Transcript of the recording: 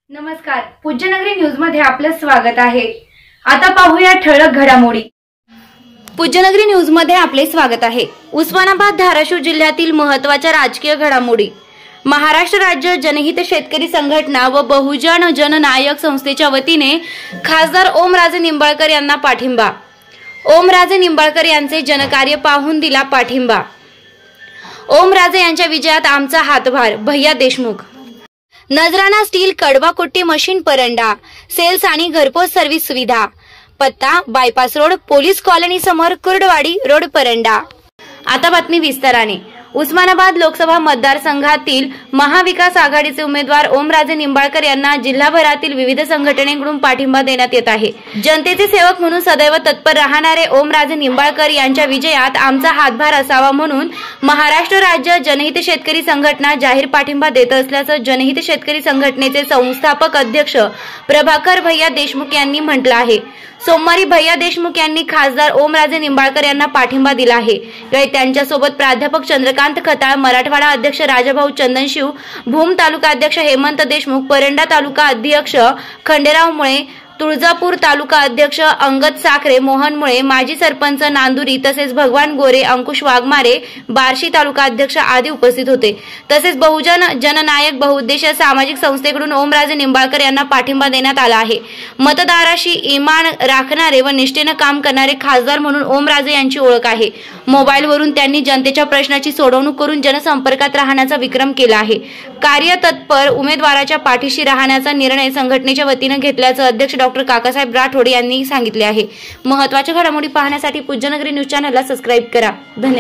नमस्कार, पूज्यनगरी न्यूज मध्ये आपलं स्वागत आहे। आता पाहूया ठळक घडामोडी। पूज्यनगरी न्यूज मध्ये आपले स्वागत आहे। उस्मानाबाद धाराशिव जिल्ह्यातील महत्त्वाच्या राजकीय घडामोडी। महाराष्ट्र राज्य जनहित शेतकरी संघटना व बहुजन जननायक संस्थेच्या वतीने खासदार ओमराजे निंबाळकर यांना पाठिंबा। ओमराजे निंबाळकर यांचे जनकार्य पाहून दिला पाठिंबा। ओमराजे यांच्या विजयात आमचा हातभार, भैया देशमुख। नजराना स्टील कडवाकोट्टी मशीन परंडा, सेल्स आणि घरपोच सर्व्हिस सुविधा। पत्ता बायपास रोड, पोलीस कॉलनी समोर, कुर्डवाडी रोड, परंडा। आता बातमी विस्ताराने। उस्मानाबाद लोकसभा मतदारसंघातील महाविकास आघाडीचे उमेदवार ओमराजे निंबाळकर यांना जिल्हाभरातील विविध संघटनेकडून पाठिंबा देण्यात येत आहे। जनतेचे सेवक म्हणून सदैव तत्पर राहणारे ओमराजे निंबाळकर यांच्या विजयात आमचा हातभार असावा म्हणून महाराष्ट्र राज्य जनहित शेतकरी संघटना जाहीर पाठिंबा देत असल्याचं जनहित शेतकरी संघटनेचे संस्थापक अध्यक्ष प्रभाकर भैया देशमुख यांनी म्हटलं आहे। सोमवारी भैया देशमुख यांनी खासदार ओमराजे निंबाळकर यांना पाठिंबा दिला आहे। यावेळी त्यांच्यासोबत प्राध्यापक चंद्रकांत खताळ, मराठवाडा अध्यक्ष राजाभाऊ चंदनशिव, भूम तालुका अध्यक्ष हेमंत देशमुख, परंडा तालुका अध्यक्ष खंडेराव मुळे, तुळजापूर तालुका अध्यक्ष अंगद साखरे, मोहन मुळे, माजी सरपंच नांदुरी तसेच भगवान गोरे, अंकुश वाघमारे, बार्शी तालुका अध्यक्ष आदी उपस्थित होते। तसेच बहुजन जननायक बहुउद्देशीय सामाजिक संस्थेकडून ओमराजे निंबाळकर यांना पाठिंबा देण्यात आला आहे। मतदाराशी इमान राखणारे व निष्ठेने काम करणारे खासदार म्हणून ओमराजे यांची ओळख आहे। मोबाईलवरून त्यांनी जनतेच्या प्रश्नाची सोडवणूक करून जनसंपर्कात राहण्याचा विक्रम केला आहे। कार्यतत्पर उमेदवाराच्या पाठीशी राहण्याचा निर्णय संघटनेच्या वतीने घेतल्याचं अध्यक्ष डॉक्टर काकासाहेब राठोड यांनी सांगितले आहे। महत्त्वाच्या घडामोडी पाहण्यासाठी पूज्यनगरी न्यूज चॅनलला सबस्क्राइब करा। धन्यवाद।